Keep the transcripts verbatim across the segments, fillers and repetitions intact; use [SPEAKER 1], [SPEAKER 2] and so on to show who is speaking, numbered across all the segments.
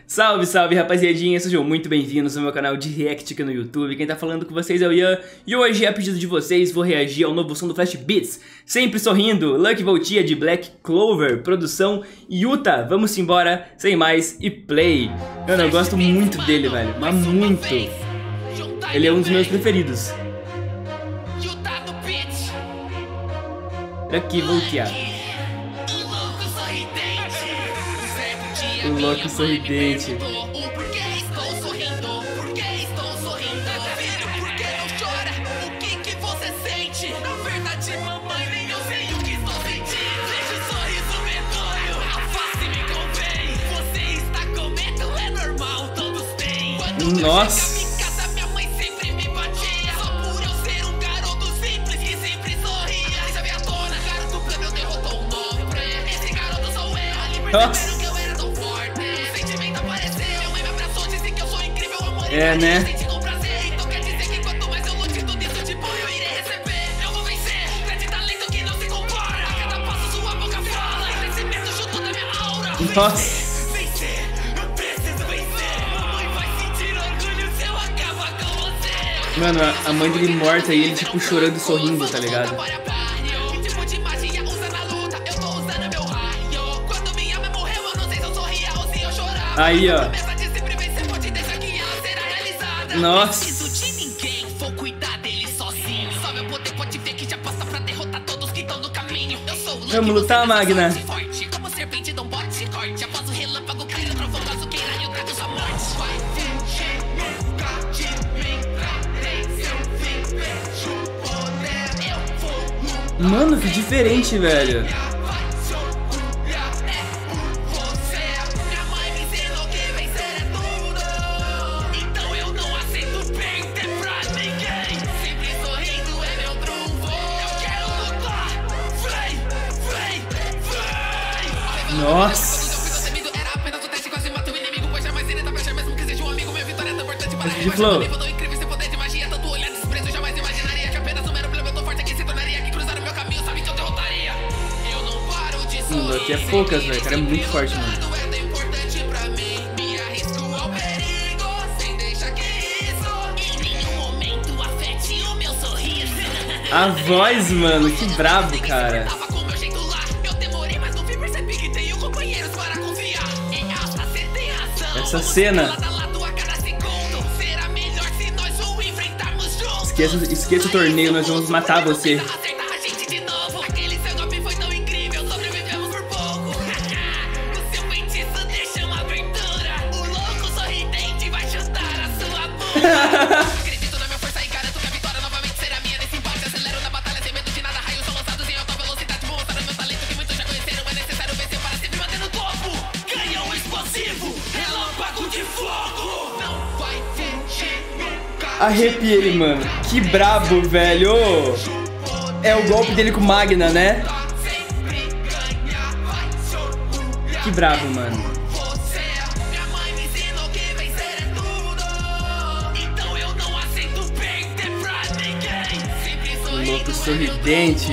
[SPEAKER 1] Salve, salve rapaziadinha, sejam muito bem-vindos ao meu canal de React aqui no YouTube. Quem tá falando com vocês é o Ian. E hoje, a pedido de vocês, vou reagir ao novo som do Flash Beats. Sempre sorrindo, Lucky Voltia de Black Clover, produção Yuta. Vamos embora, sem mais, e play. Mano, eu gosto muito dele, velho, mas muito. Ele é um dos meus preferidos. Lucky Voltia. O louco sorridente.
[SPEAKER 2] Por que estou sorrindo? Por que estou sorrindo? Filho, por que não chora? O que que você sente? Na verdade, mamãe, nem eu sei o que estou sentindo. Veja o sorriso medonho, a face me convém. Você está com medo, é normal, todos têm. Quando
[SPEAKER 1] Nossa.
[SPEAKER 2] eu chegava em casa, minha mãe sempre me batia. Só por eu ser um garoto simples que sempre sorria. Já vi à tona, garoto plebe, derrotou um novo pré. Esse garoto sou eu, ali perceberam que eu era tão forte.
[SPEAKER 1] É, né?
[SPEAKER 2] Então quer dizer que quanto mais eu lute, tudo isso de bom eu irei receber. Eu vou vencer, grande talento que não se compara. A cada passo sua boca fala, e crescimento junto da minha aura.
[SPEAKER 1] Nossa.
[SPEAKER 2] Vencer, eu preciso vencer. Mamãe vai sentir orgulho se eu acabar com você.
[SPEAKER 1] Mano, a mãe dele morta e ele tipo chorando e sorrindo, tá ligado?
[SPEAKER 2] Que tipo de magia usa na luta? Eu tô usando meu raio. Quando minha mãe morreu, eu não sei se eu sorria ou se eu chorava.
[SPEAKER 1] Aí, ó. Nossa.
[SPEAKER 2] Preciso de ninguém, vou cuidar dele sozinho. Só meu poder pode ver que já passa pra derrotar todos que estão no caminho. Eu sou o Lucky,
[SPEAKER 1] vamos lutar, Magna.
[SPEAKER 2] Forte, como serpente, dá um bote corte. Após o relâmpago cair, o trovão bazuqueira e eu trago sua morte. Vai fugir, nunca te me trarei. Seu fim, vejo o poder. Eu vou lutar.
[SPEAKER 1] Mano, que diferente, velho. Nossa. De flow. Hum, aqui é poucas, velho. O cara é muito forte, mano. A voz, mano, que brabo, cara. Essa cena. Esqueça, esqueça o torneio, nós vamos matar você. Arrepiei, mano. Que brabo, velho. É o golpe dele com Magna, né? Que brabo, mano. O louco sorridente.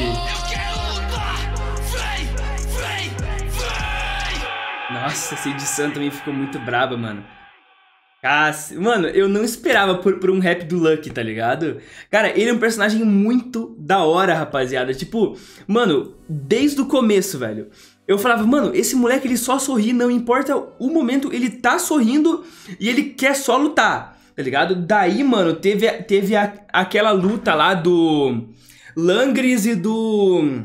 [SPEAKER 1] Nossa, essa edição também ficou muito braba, mano. Mano, eu não esperava por, por um rap do Lucky, tá ligado? Cara, ele é um personagem muito da hora, rapaziada. Tipo, mano, desde o começo, velho, eu falava, mano, esse moleque, ele só sorri, não importa o momento, ele tá sorrindo e ele quer só lutar, tá ligado? Daí, mano, teve, teve a, aquela luta lá do Langris e do...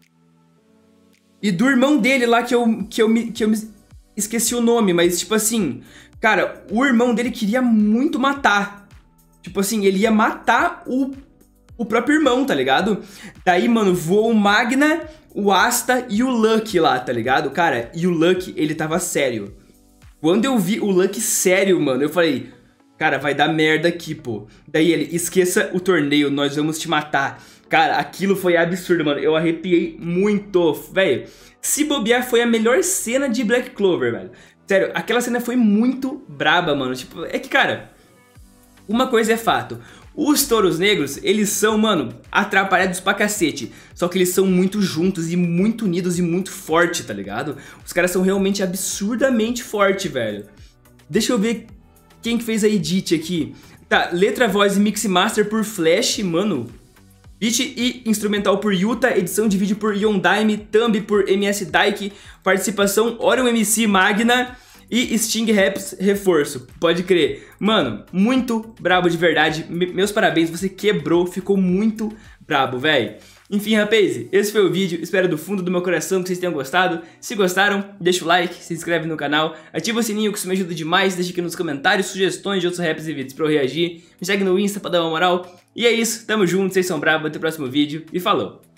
[SPEAKER 1] E do irmão dele lá, que eu, que eu, me, que eu me esqueci o nome, mas tipo assim... Cara, o irmão dele queria muito matar. Tipo assim, ele ia matar o, o próprio irmão, tá ligado? Daí, mano, voou o Magna, o Asta e o Lucky lá, tá ligado? Cara, e o Lucky, ele tava sério. Quando eu vi o Lucky sério, mano, eu falei... Cara, vai dar merda aqui, pô. Daí ele, esqueça o torneio, nós vamos te matar. Cara, aquilo foi absurdo, mano. Eu arrepiei muito, velho. Se bobear, foi a melhor cena de Black Clover, velho. Sério, aquela cena foi muito braba, mano. Tipo, é que, cara, uma coisa é fato. Os touros negros, eles são, mano, atrapalhados pra cacete. Só que eles são muito juntos e muito unidos e muito fortes, tá ligado? Os caras são realmente absurdamente fortes, velho. Deixa eu ver quem que fez a edit aqui. Tá, letra, voz e mix master por Flash, mano. Beat e instrumental por Yuta, edição de vídeo por Yondaime, thumb por M S Daiki, participação Orion M C Magna e Sting Raps reforço. Pode crer. Mano, muito brabo de verdade. Me- meus parabéns, você quebrou, ficou muito brabo, velho. Enfim, rapaz, esse foi o vídeo, espero do fundo do meu coração que vocês tenham gostado. Se gostaram, deixa o like, se inscreve no canal, ativa o sininho que isso me ajuda demais, deixa aqui nos comentários sugestões de outros raps e vídeos pra eu reagir, me segue no Insta pra dar uma moral. E é isso, tamo junto, vocês são bravos, até o próximo vídeo e falou!